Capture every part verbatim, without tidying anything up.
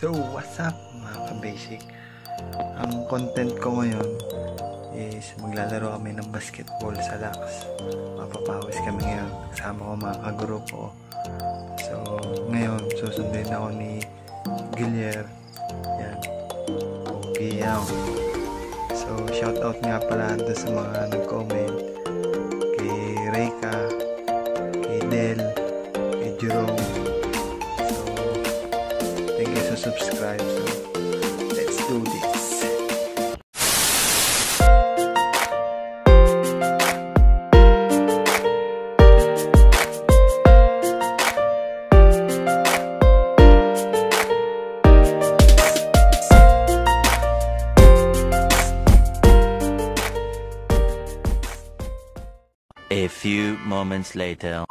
So, what's up mga ka-basic? Ang content ko ngayon is maglalaro kami ng basketball sa Lax. Mapapawis kami ngayon. Kasama ko mga kagrupo. So, ngayon, susunduin ako ni Gilier. Yan. Okay, yan. So, shoutout nga pala doon sa mga nag-comment. Kay Reyka, kay Del, kay Jerome. Thank you so subscribe. So let's do this. A few moments later.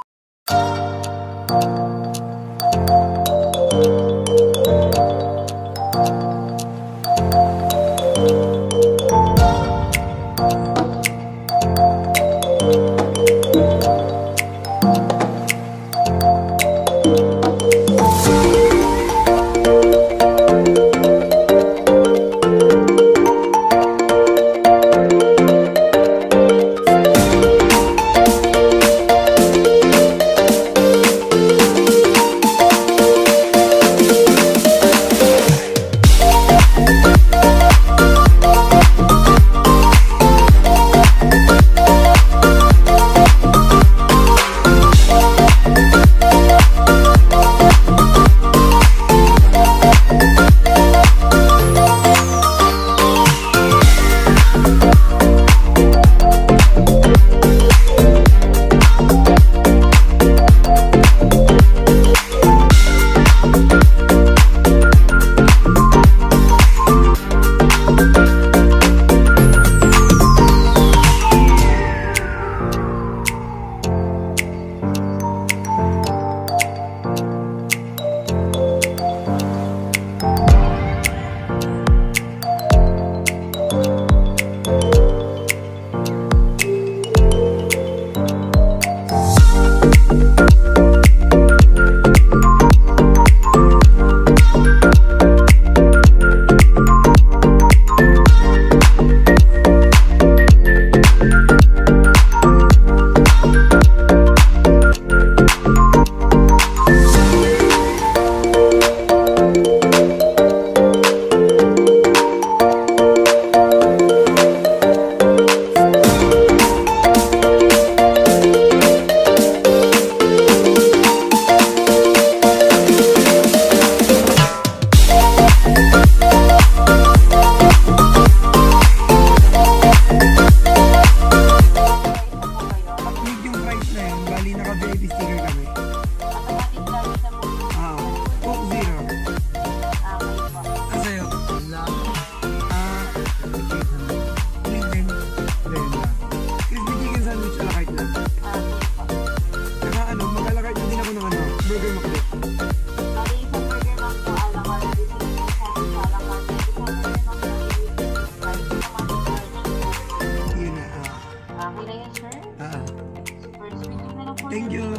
Thank you.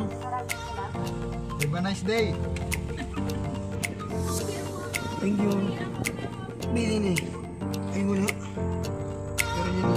Have a nice day. Thank you. Bili ni. Ay wala. Pero yun.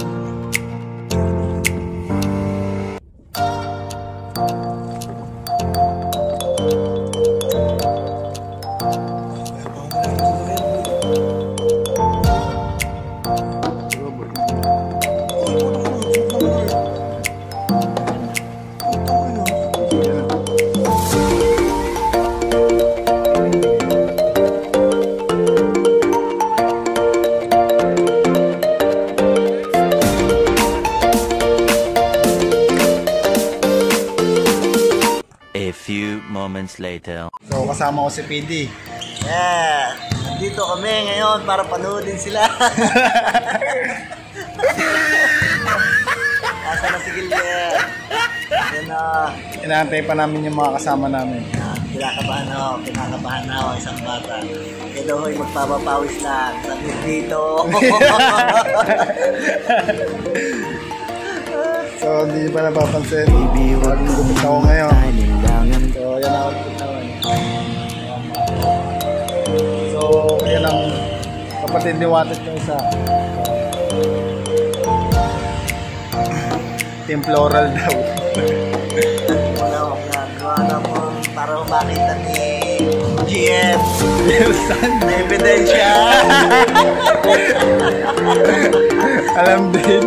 A few moments later. So kasama ko si P D. Yeah! Dito kami ngayon para panoodin sila. Asa na si Gilya? Yan o. Inaantay pa namin yung mga kasama namin. Pinakabahan ako, pinakabahan ako isang bata. Kaya ho'y magpapapawis lang. Sabi dito. So hindi pa napapansin. Bagong gumit ako ngayon. So yan ako. So yan ang kapatid ni Watot yung isa. Team Floral daw. Wala ko na. Gawa na po para makita ni G M. Na ebidensya. Alam din.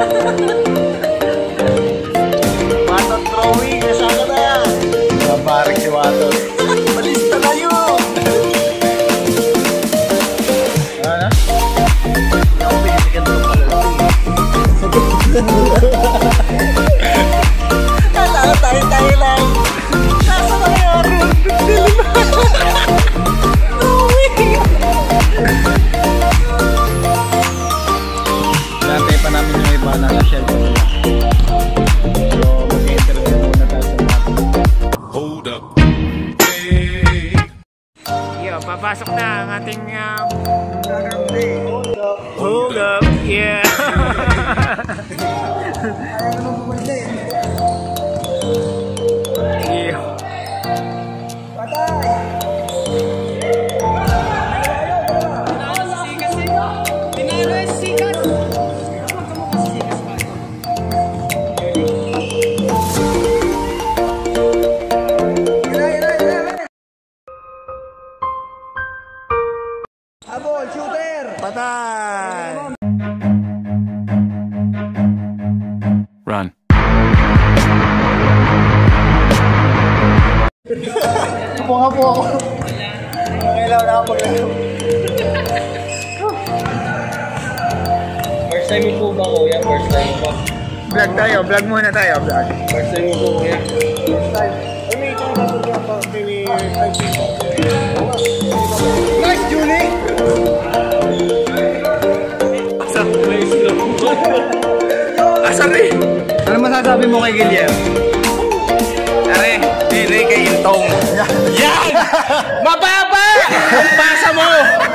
Watot drawing. Nasaan ka na? Mabarik si Watot. Malista na yun. Ano na? Hindi ako pinitigan doon pala. Kala ko tayo-tayo lang. Nasa na kaya rin? Dati pa namin yung iba na na-shelter nila. So, mag-interview muna tayo sa mga. Hold up. Hey. Yo, papasok na ang ating um, hold up. Yeah. Yeah. Patay! Run. Apo nga po ako. Kailangan na ako maglaro. First time mo po ba, kuya? First time mo ba? Vlog tayo, vlog muna tayo, vlog. First time mo po, kuya? First time. Ay, may ikaw na ito pa. Nice, Julie! Asar eh. Ano masasabi mo kay Guillermo? Are, dire kay Intong. Yan! Mababa! Ang pasa mo!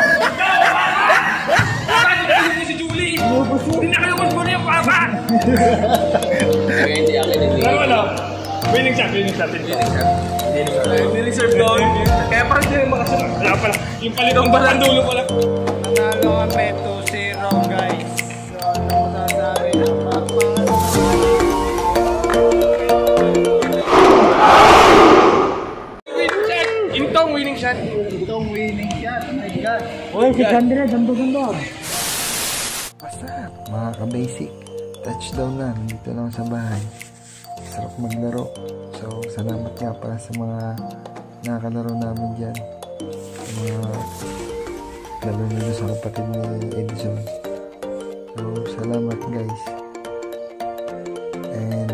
Si Julie! Hindi na kayo magmuna yung papa! Kaya hindi akin, hindi. Wala. Winning shot, winning shot, winning shot. Winning shot doon. Kaya parang hindi rin makasunod. Wala pala. Yung palitong barang dulo pala. Nanalo kami two zero, guys. So, ano masasabi na Winning shot! Intong winning shot. itong winning shot? Oh my God. Uy, si Chandra, ganda-ganda. Mga ka-basic, touchdown na, nandito lang sa bahay. Sarap maglaro. So, salamat nga pala sa mga nakakalaro namin dyan. Sa mga lalo nila sa kapatid ni Edison. So, salamat guys. And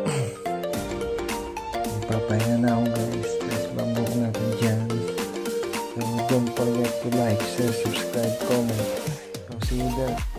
magpapahinga na ako guys. Tapos bambok natin dyan. So, don't forget to like, share, subscribe, comment. So, see you there.